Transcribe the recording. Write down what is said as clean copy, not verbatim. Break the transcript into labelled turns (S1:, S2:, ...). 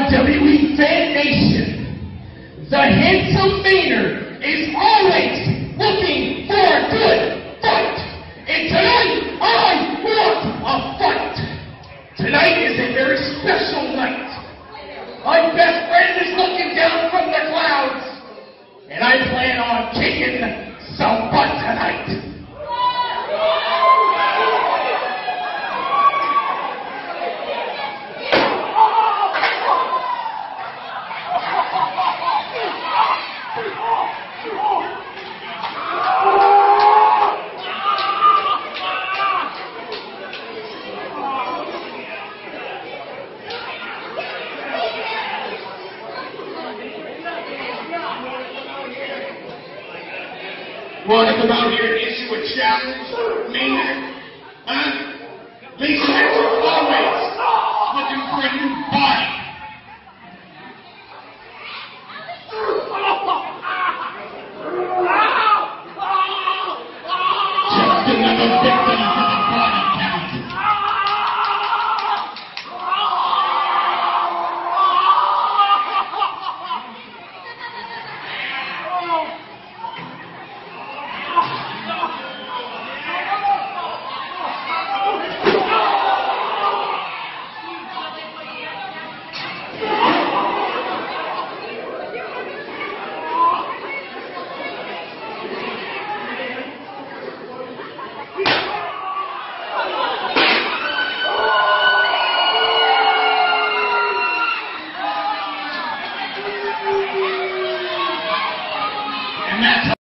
S1: WWE Fan Nation. The handsome Maynard is always looking for a good fight. And tonight, I want a fight. Tonight is a very special night. My best friend is looking down from the clouds, and I plan on kicking some butt tonight. Want to come out here and issue a challenge, Maynard? Huh? Lisa Metro always looking for a new body. Just another victim to the body count. And that's